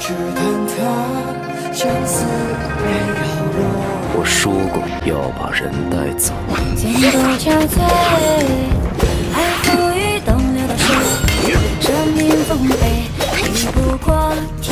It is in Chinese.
我说过要把人带走。 千多憔悴，爱付与东流的水，生命丰沛，抵不过。